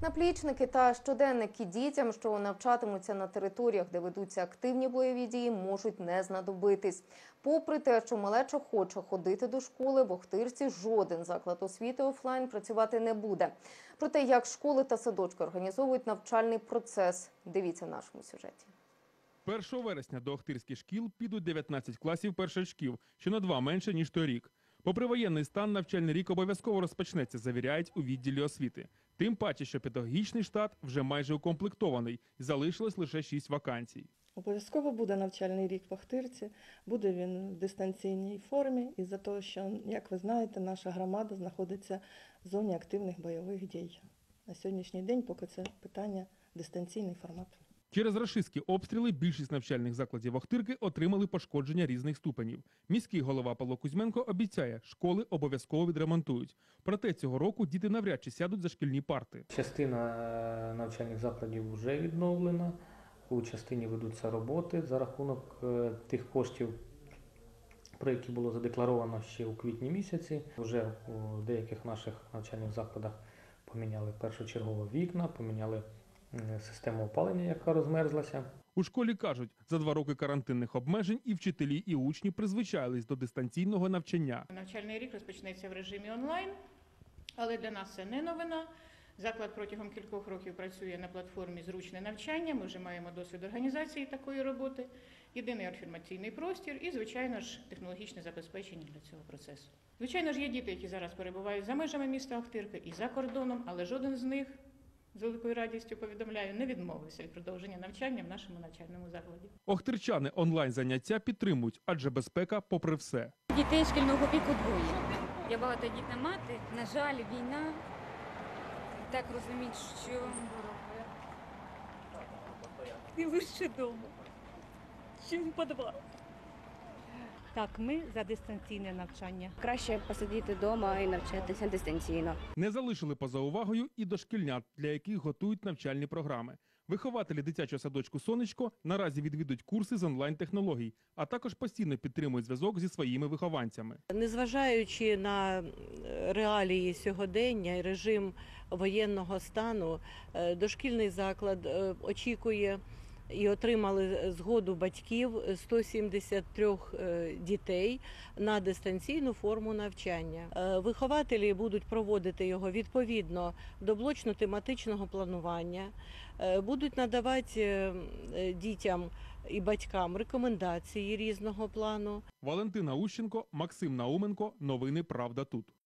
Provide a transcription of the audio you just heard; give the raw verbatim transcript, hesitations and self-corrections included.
Наплічники та щоденники дітям, що навчатимуться на територіях, де ведуться активні бойові дії, можуть не знадобитись. Попри те, що малеча хоче ходити до школи, в Охтирці жоден заклад освіти офлайн працювати не буде. Про те, як школи та садочки організовують навчальний процес, дивіться в нашому сюжеті. першого вересня до охтирських шкіл підуть дев'ятнадцять класів першачків, що на два менше, ніж торік. Попри воєнний стан, навчальний рік обов'язково розпочнеться, завіряють у відділі освіти. Тим паче, що педагогічний штат вже майже укомплектований і залишилось лише шість вакансій. Обов'язково буде навчальний рік в Охтирці, буде він в дистанційній формі, із-за того, що, як ви знаєте, наша громада знаходиться в зоні активних бойових дій. На сьогоднішній день поки це питання дистанційний формат. Через рашистські обстріли більшість навчальних закладів Охтирки отримали пошкодження різних ступенів. Міський голова Павло Кузьменко обіцяє, школи обов'язково відремонтують. Проте цього року діти навряд чи сядуть за шкільні парти. Частина навчальних закладів вже відновлена, у частині ведуться роботи за рахунок тих коштів, про які було задекларовано ще у квітні місяці. Вже у деяких наших навчальних закладах поміняли першочергово вікна, поміняли систему опалення, яка розмерзлася. У школі кажуть, за два роки карантинних обмежень і вчителі, і учні призвичайлись до дистанційного навчання. Навчальний рік розпочнеться в режимі онлайн, але для нас це не новина. Заклад протягом кількох років працює на платформі «Зручне навчання». Ми вже маємо досвід організації такої роботи, єдиний інформаційний простір і, звичайно ж, технологічне забезпечення для цього процесу. Звичайно ж, є діти, які зараз перебувають за межами міста Охтирки і за кордоном, але жоден з них, з великою радістю повідомляю, не відмовився від продовження навчання в нашому навчальному закладі. Охтирчани онлайн-заняття підтримують, адже безпека попри все. Дітей шкільного віку двоє. Я багатодітна мати. На жаль, війна. Так розуміють, що і лише вдома, чим в підвал. Так, ми за дистанційне навчання. Краще посидіти вдома і навчатися дистанційно. Не залишили поза увагою і дошкільнят, для яких готують навчальні програми. Вихователі дитячого садочку «Сонечко» наразі відвідують курси з онлайн-технологій, а також постійно підтримують зв'язок зі своїми вихованцями. Незважаючи на реалії сьогодення і режим воєнного стану, дошкільний заклад очікує і отримали згоду батьків сто сімдесят три дітей на дистанційну форму навчання. Вихователі будуть проводити його відповідно до блочно-тематичного планування, будуть надавати дітям і батькам рекомендації різного плану. Валентина Ущенко, Максим Науменко. Новини «Правда тут».